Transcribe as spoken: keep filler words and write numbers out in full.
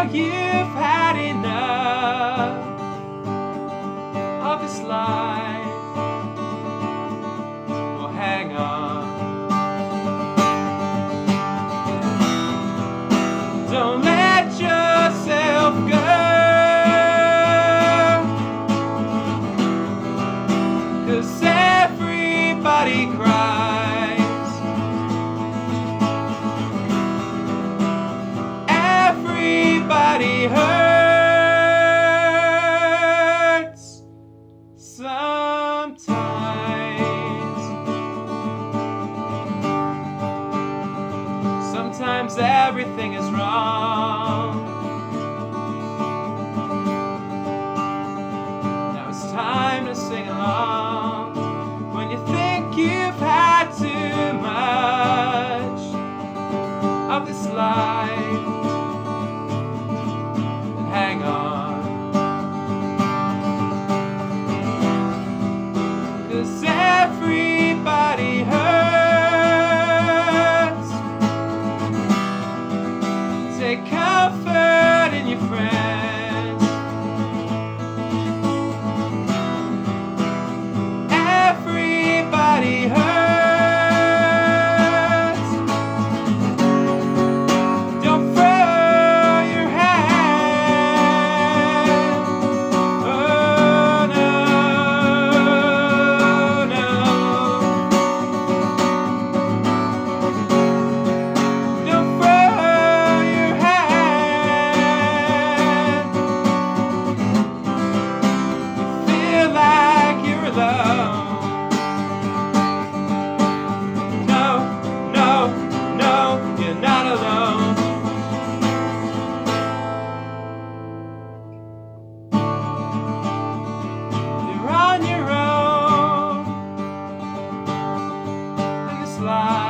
you've had enough of this life, well, hang on. Don't let yourself go, 'cause everybody cries, everybody hurts sometimes. Sometimes everything is wrong. Now it's time to sing along. When you think you've had too much of this life, then hang on. 'Cause everybody hurts. Take comfort in your friends. Everybody hurts. Don't throw your hand. Oh no, no. Don't throw your hand. You feel like you're alone. No, no, no, you're not alone. You're on your own in this life.